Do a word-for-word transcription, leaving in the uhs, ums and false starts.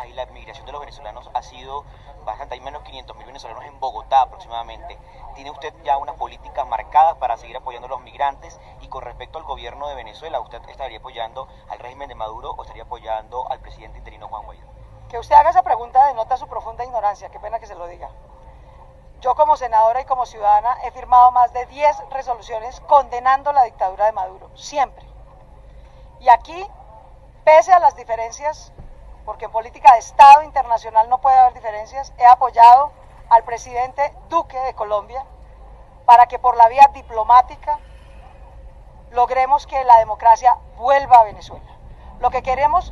ahí la migración de los venezolanos ha sido bastante, hay menos quinientos mil venezolanos en Bogotá aproximadamente. ¿Tiene usted ya unas políticas marcadas para seguir apoyando a los migrantes? Y con respecto al gobierno de Venezuela, ¿usted estaría apoyando al régimen de Maduro o estaría apoyando al presidente interino Juan Guaidó? Que usted haga esa pregunta denota su profunda ignorancia, qué pena que se lo diga. Yo como senadora y como ciudadana he firmado más de diez resoluciones condenando la dictadura de Maduro, siempre. Y aquí, pese a las diferencias, porque en política de Estado internacional no puede haber diferencias, he apoyado al presidente Duque de Colombia para que por la vía diplomática logremos que la democracia vuelva a Venezuela. Lo que queremos